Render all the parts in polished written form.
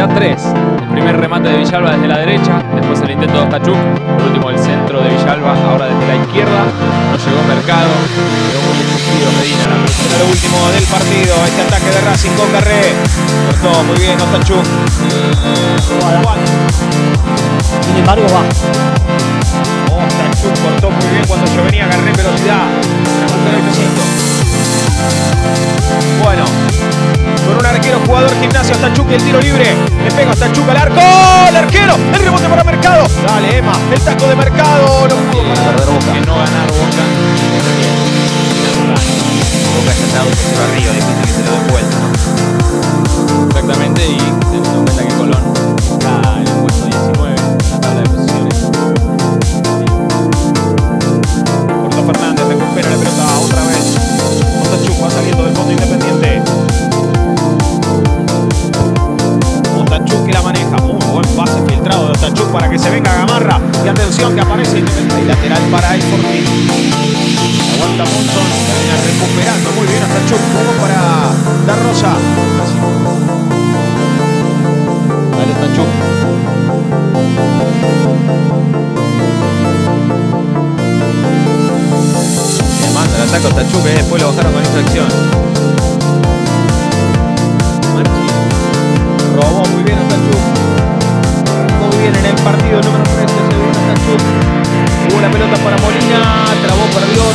realidad 3. El primer remate de Villalba desde la derecha, después el intento de Ostachuk, por último el centro de Villalba, ahora desde la izquierda. No llegó Mercado, quedó muy decidido Medina. Lo último del partido, este ataque de Racing con Carré. Cortó muy bien Ostachuk. Sin embargo, va. Ostachuk cortó muy bien cuando yo venía, agarré velocidad. Bueno, con un arquero jugador Gimnasia, Ostachuk y el tiro libre. Le pega Ostachuk al arco. ¡El arquero! El rebote para Mercado. Dale, Emma. El taco de Mercado. No pudo para perder Boca. Que no ganar Boca. Boca ya está 2-0 arriba. Difícil que se lo den vuelta, ¿no? Exactamente, y teniendo en cuenta que Colón está en el puesto 19 en la tabla de posiciones. Cortó Fernández, recupera la pelota otra vez. Ostachuk va saliendo del fondo Independiente. Ostachuk que la maneja. Muy buen pase filtrado de Ostachuk para que se venga Gamarra. Y atención que aparece Independiente. Y lateral para el Fortín. Aguanta Monzón. Termina recuperando muy bien Ostachuk. Jugó para Da Rosa. Dale Ostachuk. Se manda el ataque a Ostachuk, después lo bajaron con infracción. Marchi robó muy bien Ostachuk. Arrancó muy bien en el partido número 13. Se viene Ostachuk. Hubo la pelota para Molina. Trabó, perdió.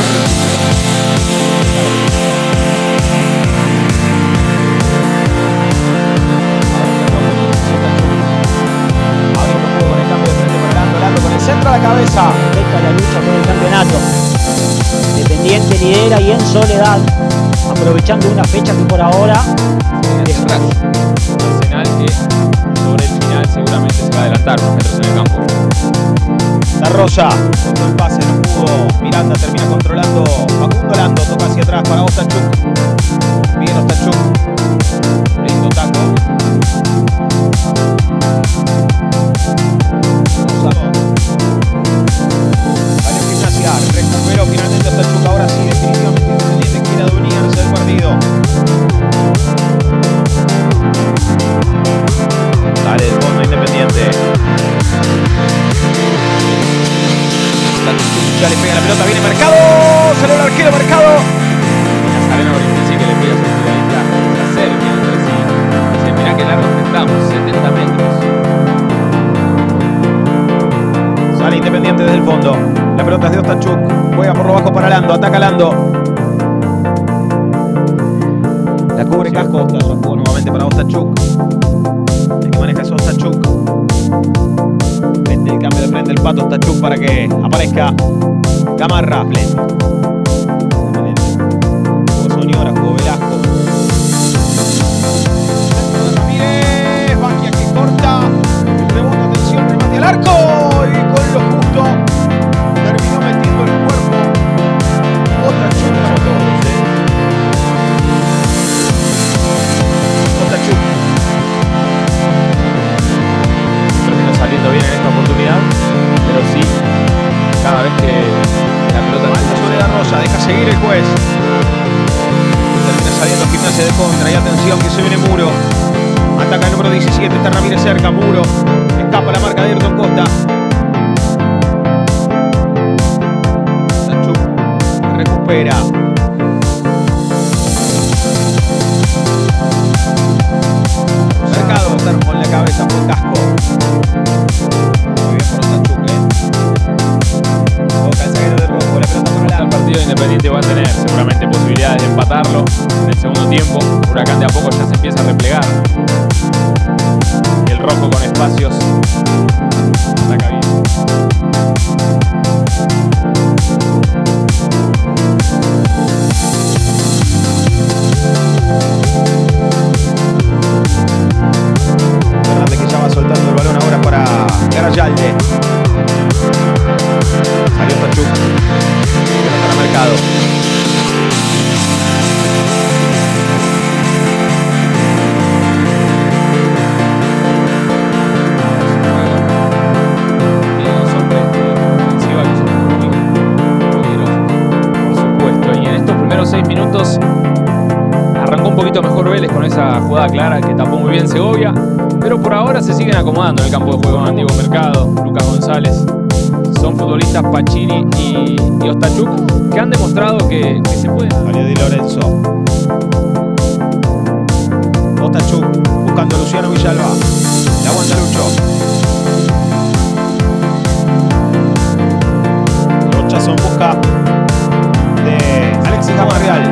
Con el centro a la cabeza. Esta la lucha por el campeonato. Independiente lidera y en soledad, aprovechando una fecha que por ahora Arsenal que sobre el final seguramente se va a adelantar los metros en el campo. Da Rosa, con el pase no pudo. Miranda termina controlando. Facundo Lando toca hacia atrás para Ostachuk. Bien Ostachuk. Lindo taco. Salió Gimnasia, recuperó finalmente Ostachuk. Ahora sí, definitivamente Independiente quiere adueñarse del partido. Sale del fondo Independiente. Ya le pega la pelota, viene Mercado. Salió el arquero Mercado. Nazareno Brignesi que le pide a su futbolista, se acerquen entre sí. Dice, mirá que largo que estamos, 70 metros. Sale Independiente desde el fondo. La pelota es de Ostachuk. Juega por lo bajo para Lando. Ataca Lando. La cubre Casco. Jugó nuevamente para Ostachuk. El que maneja es Ostachuk. Vende el cambio de frente el Pato Ostachuk para que aparezca Gamarra. Jugó Soñora, jugó Velasco. Ramírez. Baquia que corta. Rebote, atención, remate al arco. Y con lo justo terminó metiendo el cuerpo. Ostachuk la botó. Ostachuk. Terminó saliendo bien en esta oportunidad, pero sí, cada vez que la pelota Falta sobre Da Rosa, deja seguir el juez. Termina saliendo Gimnasia de contra y atención que se viene Muro. Ataca el número 17, está Ramírez cerca, Muro. Escapa la marca de Ayrton Costa. Ostachuk recupera. Mercado, estar con la cabeza por Casco. Muy bien por Ostachuk, Toca el zaguero de rojo, la pelota para el la partido de Independiente va a tener seguramente posibilidades de empatarlo en el segundo tiempo. Huracán de a poco ya se empieza a replegar. Y el rojo con espacios ataca bien. Fernández que ya va soltando el balón ahora para Garayalde. Salió Ostachuk. Para Mercado. poquito mejor Vélez con esa jugada clara que tapó muy bien Segovia, pero por ahora se siguen acomodando en el campo de juego. Diego Mercado, Lucas González, son futbolistas Pacini y Ostachuk que han demostrado que se puede. Salió Di Lorenzo. Ostachuk buscando a Luciano Villalba. La aguanta Lucho. Rochazo en busca de Alexis Gamarreal.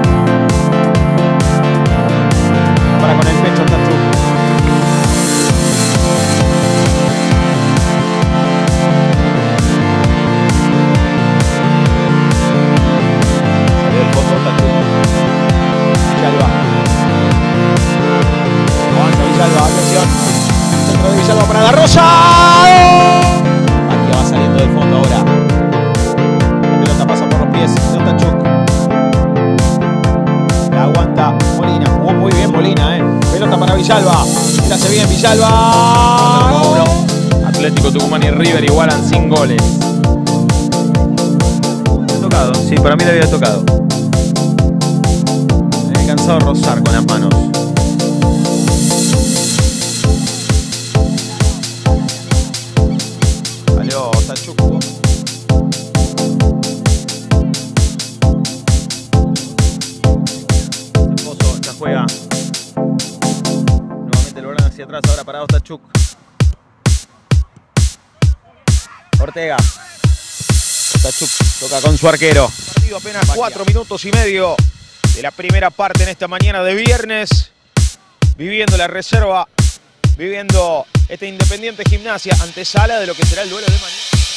Para con el pecho Ostachuk. Salió el fondo Ostachuk. Villalba. Avanza Villalba, atención. Centro de Villalba para la Rosa. Aquí va saliendo del fondo ahora. La pelota pasa por los pies de Ostachuk. La aguanta Molina. Jugó muy bien Molina, Pelota para Villalba. Mírase bien Villalba. 1-1. Atlético Tucumán y River igualan sin goles. Tocado, sí, para mí le había tocado. He cansado de rozar con las manos. Salió Ostachuk. Pozo, ya juega. Nuevamente lo hacia atrás ahora para Ostachuk. Ortega. Ostachuk toca con su arquero. Partido apenas 4 minutos y medio de la primera parte en esta mañana de viernes. Viviendo la reserva, viviendo este Independiente Gimnasia, antesala de lo que será el duelo de mañana.